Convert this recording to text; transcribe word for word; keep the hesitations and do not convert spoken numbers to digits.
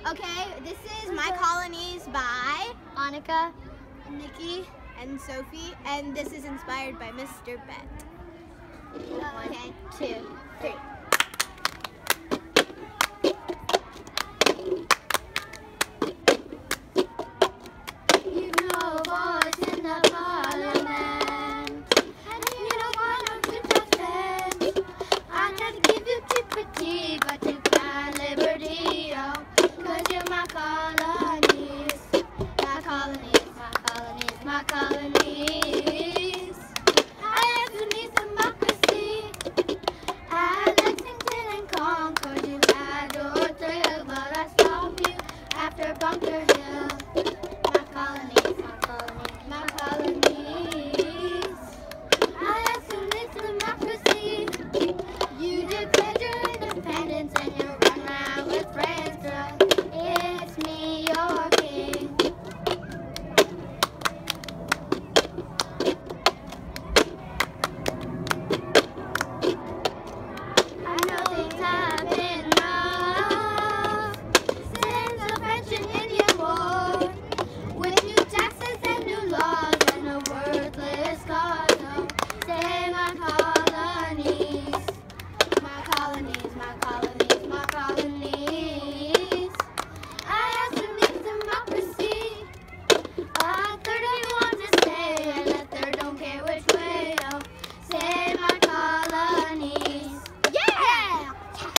Okay, this is My Colonies by Annika, Nikki, and Sophie, and this is inspired by Mister Betts. One, Okay, two, three.